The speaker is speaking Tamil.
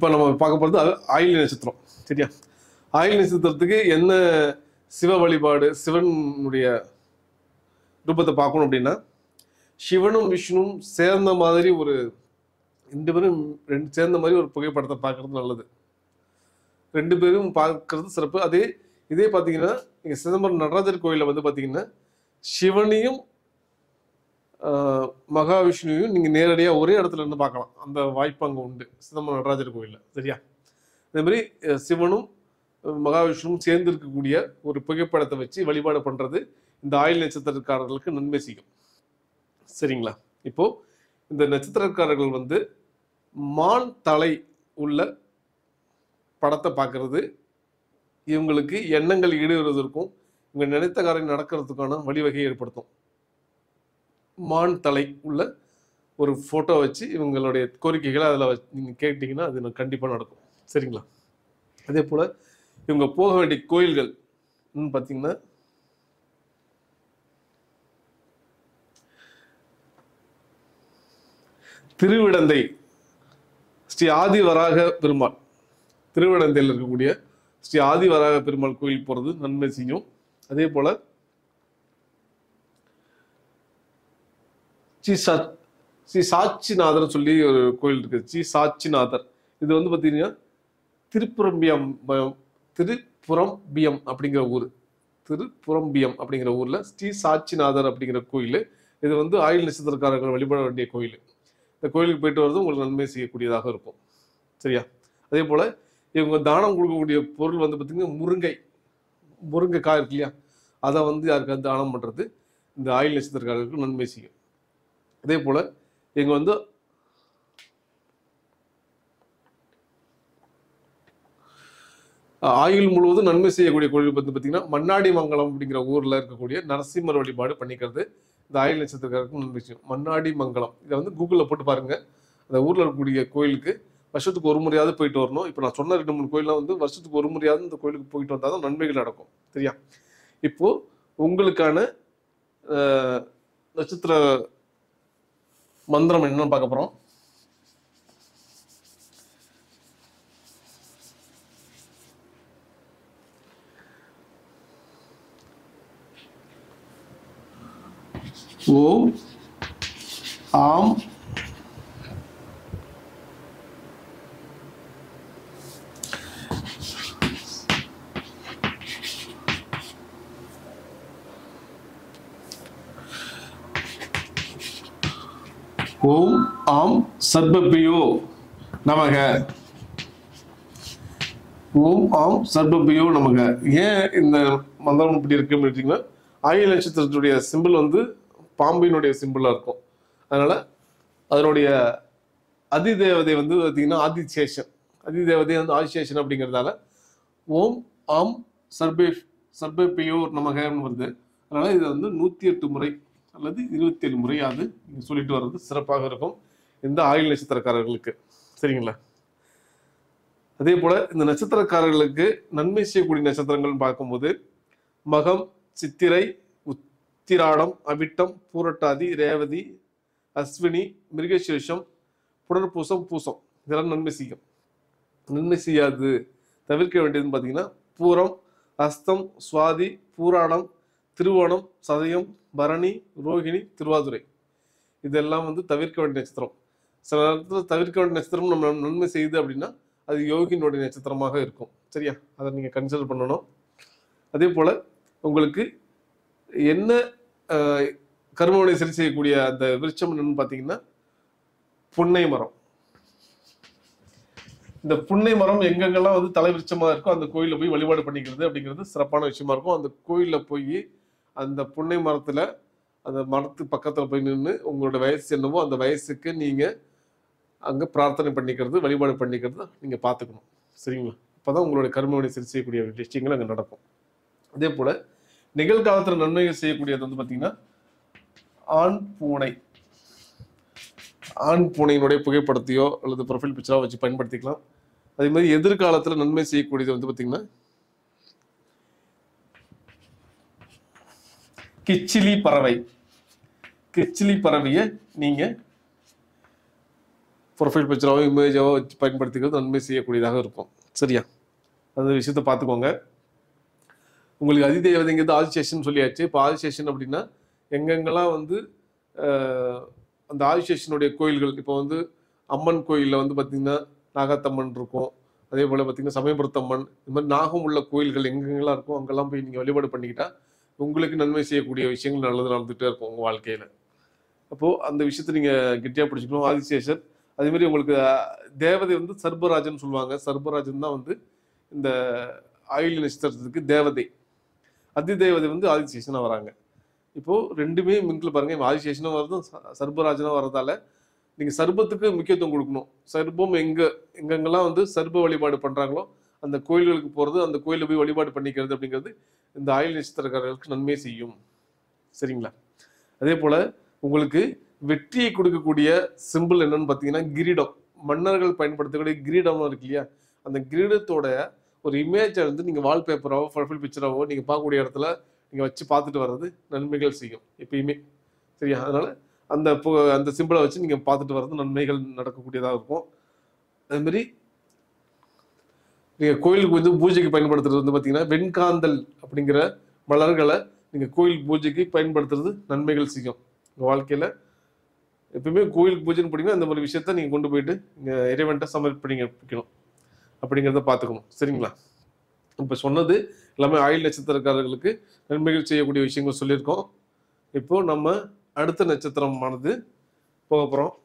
இப்போ நம்ம பார்க்க போகிறது ஆயில்ய நட்சத்திரம். சரியா? ஆயில்ய நட்சத்திரத்துக்கு என்ன சிவ வழிபாடு, சிவனுடைய ரூபத்தை பார்க்கணும் அப்படின்னா, சிவனும் விஷ்ணுவும் சேர்ந்த மாதிரி ஒரு 2 பேரும் சேர்ந்த மாதிரி ஒரு புகைப்படத்தை பார்க்கறது நல்லது. 2 பேரும் பார்க்கறது சிறப்பு. இதே பார்த்தீங்கன்னா இங்கே சிதம்பரம் நடராஜர் கோயிலில் வந்து பார்த்தீங்கன்னா சிவனையும் மகாவிஷ்ணுவையும் நீங்கள் நேரடியாக ஒரே இடத்துல இருந்து பார்க்கலாம். அந்த வாய்ப்பு அங்கே உண்டு சிதம்பரம் நடராஜர் கோயிலில். சரியா? அதே மாதிரி சிவனும் மகாவிஷ்ணுவும் சேர்ந்து இருக்கக்கூடிய ஒரு புகைப்படத்தை வச்சு வழிபாடு பண்ணுறது இந்த ஆயுள் நட்சத்திரக்காரர்களுக்கு நன்மை செய்யும். சரிங்களா? இப்போ இந்த நட்சத்திரக்காரர்கள் வந்து மான் தலை உள்ள படத்தை பார்க்கறது இவங்களுக்கு எண்ணங்கள் ஈடுபடுவதற்கும் இவங்க நினைத்த காரியம் நடக்கிறதுக்கான வழிவகையை ஏற்படுத்தும். மான் தலை உள்ள ஒரு ஃபோட்டோ வச்சு இவங்களுடைய கோரிக்கைகளை அதில் நீங்கள் கேட்டிங்கன்னா அது கண்டிப்பாக நடக்கும். சரிங்களா? அதே போல் இவங்க போக வேண்டிய கோயில்கள் பார்த்தீங்கன்னா திருவிடந்தை ஸ்ரீ ஆதிவராக பெருமாள், திருவிடந்தையில் இருக்கக்கூடிய ஸ்ரீ ஆதிவராக பெருமாள் கோயில் போகிறது நன்மை செய்யும். அதே போல ஸ்ரீ சாட்சிநாதர் சொல்லி ஒரு கோயில் இருக்கு. ஸ்ரீ சாட்சிநாதர் இது வந்து பார்த்தீங்கன்னா திருப்புறம்பியம் அப்படிங்கிற ஊர், திருப்புறம்பியம் அப்படிங்கிற ஊர்ல ஸ்ரீ சாட்சிநாதர் அப்படிங்கிற கோயில். இது வந்து ஆயுள் நட்சத்திரக்காரர்கள் வழிபட வேண்டிய கோயில். இந்த கோயிலுக்கு போயிட்டு வர்றது உங்களுக்கு நன்மை செய்யக்கூடியதாக இருக்கும். சரியா? அதே போல இவங்க தானம் கொடுக்கக்கூடிய பொருள் வந்து பார்த்தீங்கன்னா முருங்கைக்காய் இருக்கு இல்லையா, அதை வந்து யாருக்காவது தானம் பண்ணுறது இந்த ஆயுள் நட்சத்திரக்காரர்களுக்கு நன்மை செய்யும். அதே போல இவங்க வந்து ஆயுள் முழுவதும் நன்மை செய்யக்கூடிய கோயில் வந்து பார்த்தீங்கன்னா மண்ணாடி மங்கலம் அப்படிங்கிற ஊரில் இருக்கக்கூடிய நரசிம்மர் வழிபாடு பண்ணிக்கிறது இந்த ஆயுள் நட்சத்திரக்காரருக்கு நன்மை செய்யும். மண்ணாடி மங்கலம் இதை வந்து கூகுளில் போட்டு பாருங்க. அந்த ஊரில் இருக்கக்கூடிய கோயிலுக்கு வருஷத்துக்கு ஒரு முறையாவது போயிட்டு வரணும். இப்போ நான் சொன்ன 2-3 கோயிலாம் வந்து வருஷத்துக்கு ஒரு முறையாவது இந்த கோயிலுக்கு போயிட்டு வந்தால் தான் நன்மைகள் நடக்கும். சரியா? இப்போ உங்களுக்கான நட்சத்திர மந்திரம் என்னன்னு பார்க்க போறோம். ஓம் ஆம் ஓம் ஆம் சர்பபியோ நமக. ஓம் ஆம் சர்பபியோ நமக. ஏன் இந்த மந்திரம் இப்படி இருக்கு அப்படின்னா, ஆயுள் நட்சத்திரத்துடைய சிம்பிள் வந்து பாம்பினுடைய சிம்பிளா இருக்கும். அதனால அதனுடைய அதிதேவதை வந்து பார்த்தீங்கன்னா ஆதிசேஷன், அதிதேவதை வந்து ஆதிசேஷன் அப்படிங்கிறதால ஓம் ஆம் சர்பபியோ நமகன்னு வருது. அதனால இதை வந்து 108 முறை அல்லது 27 முறையாவது நீங்கள் சொல்லிட்டு வர்றது சிறப்பாக இருக்கும் இந்த ஆயுள் நட்சத்திரக்காரர்களுக்கு. சரிங்களா? அதே போல இந்த நட்சத்திரக்காரர்களுக்கு நன்மை செய்யக்கூடிய நட்சத்திரங்கள் பார்க்கும்போது மகம், சித்திரை, உத்திராடம், அவிட்டம், பூரட்டாதி, ரேவதி, அஸ்வினி, மிருகசீரிஷம், புனர்பூசம், பூசம் இதெல்லாம் நன்மை செய்யும். நன்மை செய்யாது தவிர்க்க வேண்டியதுன்னு பார்த்தீங்கன்னா பூரம், அஸ்தம், சுவாதி, பூராடம், திருவோணம், சதயம், பரணி, ரோகிணி, திருவாதுரை இதெல்லாம் வந்து தவிர்க்க வேண்டிய நட்சத்திரம். சில நேரத்தில் தவிர்க்க வேண்டிய நட்சத்திரம் நம்ம நன்மை செய்யுது அப்படின்னா அது யோகினுடைய நட்சத்திரமாக இருக்கும். சரியா? அதை நீங்கள் கன்சிடர் பண்ணணும். அதே போல உங்களுக்கு என்ன கர்மவினை சரி செய்யக்கூடிய அந்த விருட்சம் என்னன்னு பார்த்தீங்கன்னா புன்னை மரம். இந்த புன்னை மரம் எங்கெங்கெல்லாம் வந்து தலை விருட்சமா இருக்கோ அந்த கோயிலில் போய் வழிபாடு பண்ணிக்கிறது அப்படிங்கிறது சிறப்பான விஷயமா இருக்கும். அந்த கோயிலில் போய் அந்த புன்னை மரத்துல அந்த மரத்து பக்கத்துல போய் நின்று உங்களோட வயசு என்னவோ அந்த வயசுக்கு நீங்க அங்க பிரார்த்தனை பண்ணிக்கிறது, வழிபாடு பண்ணிக்கிறது நீங்க பார்த்துக்கணும். சரிங்களா? அப்பதான் உங்களுடைய கர்மவினை சரி செய்யக்கூடிய விஷயங்கள் அங்க நடக்கும். அதே போல நிகழ்காலத்துல நன்மைகள் செய்யக்கூடியது வந்து பாத்தீங்கன்னா ஆண் பூனையினுடைய புகைப்படத்தையோ அல்லது ப்ரொஃபைல் பிக்சரோ வச்சு பயன்படுத்திக்கலாம். அதே மாதிரி எதிர்காலத்துல நன்மை செய்யக்கூடியது வந்து பாத்தீங்கன்னா கிச்சிலி பறவையை நீங்க ப்ரொஃபைல் பிக்சராவோ இமேஜாவோ வச்சு பயன்படுத்திக்கிறது நன்மை செய்யக்கூடியதாக இருக்கும். சரியா? அந்த விஷயத்த பார்த்துக்கோங்க. உங்களுக்கு அதிதேவதைங்கிறது ஆதிசேஷன் சொல்லியாச்சு. இப்போ ஆதிசேஷன் அப்படின்னா எங்கெங்கெல்லாம் வந்து அந்த ஆதிசேஷனுடைய கோயில்கள், இப்போ வந்து அம்மன் கோயிலில் வந்து பார்த்திங்கன்னா நாகாத்தம்மன் இருக்கும். அதே போல் பார்த்திங்கன்னா சமயபுரத்தம்மன், இந்த மாதிரி நாகம் உள்ள கோயில்கள் எங்கெங்கெல்லாம் இருக்கும் அங்கெல்லாம் போய் நீங்கள் வழிபாடு பண்ணிக்கிட்டா உங்களுக்கு நன்மை செய்யக்கூடிய விஷயங்கள் நல்லது நடந்துகிட்டே இருக்கும் உங்கள் வாழ்க்கையில். அப்போது அந்த விஷயத்தை நீங்கள் கெட்டியாக பிடிச்சிக்கணும். ஆதிசேஷன் அதேமாதிரி உங்களுக்கு தேவதை வந்து சர்பராஜன் சொல்லுவாங்க. சர்பராஜன் தான் வந்து இந்த ஆயில்ய நட்சத்திரத்துக்கு தேவதை. அதிதேவதை வந்து ஆதிசேஷனாக வராங்க. இப்போது ரெண்டுமே மிங்கில் பாருங்கள், ஆதிசேஷனும் வரதும் சர்பராஜனாக வரதால நீங்கள் சர்பத்துக்கு முக்கியத்துவம் கொடுக்கணும். சர்பம் எங்கெங்கெல்லாம் வந்து சர்ப வழிபாடு பண்ணுறாங்களோ அந்த கோயில்களுக்கு போகிறது, அந்த கோயிலில் போய் வழிபாடு பண்ணிக்கிறது அப்படிங்கிறது இந்த ஆயில்ய நட்சத்திரக்காரர்களுக்கு நன்மை செய்யும். சரிங்களா? அதே போல் உங்களுக்கு வெற்றியை கொடுக்கக்கூடிய சிம்பிள் என்னன்னு பார்த்தீங்கன்னா கிரீடம். மன்னர்கள் பயன்படுத்தக்கூடிய கிரீடம் இருக்கு இல்லையா, அந்த கிரீடத்தோட ஒரு இமேஜை வந்து நீங்கள் வால்பேப்பராவோ ப்ரொஃபைல் பிக்சராவோ நீங்கள் பார்க்கக்கூடிய இடத்துல நீங்கள் வச்சு பார்த்துட்டு வர்றது நன்மைகள் செய்யும் எப்பயுமே. சரியா? அதனால் அந்த சிம்பிளை வச்சு நீங்கள் பார்த்துட்டு வர்றது நன்மைகள் நடக்கக்கூடியதாக இருக்கும். அதுமாரி நீங்கள் கோயிலுக்கு வந்து பூஜைக்கு பயன்படுத்துறது வந்து பார்த்தீங்கன்னா வெண்காந்தல் அப்படிங்கிற மலர்களை நீங்கள் கோயில் பூஜைக்கு பயன்படுத்துறது நன்மைகள் செய்யும். உங்கள் வாழ்க்கையில் எப்பயுமே கோயிலுக்கு பூஜைன்னு போனீங்கன்னா இந்த மாதிரி விஷயத்த நீங்கள் கொண்டு போயிட்டு நீங்கள் இறைவன்ட்ட சமர்ப்பிக்கணும் அப்படிங்கிறத பார்த்துக்கணும். சரிங்களா? இப்போ சொன்னது எல்லாமே ஆயுள் நட்சத்திரக்காரர்களுக்கு நன்மைகள் செய்யக்கூடிய விஷயங்கள் சொல்லியிருக்கோம். இப்போ நம்ம அடுத்த நட்சத்திரமானது போக போகிறோம்.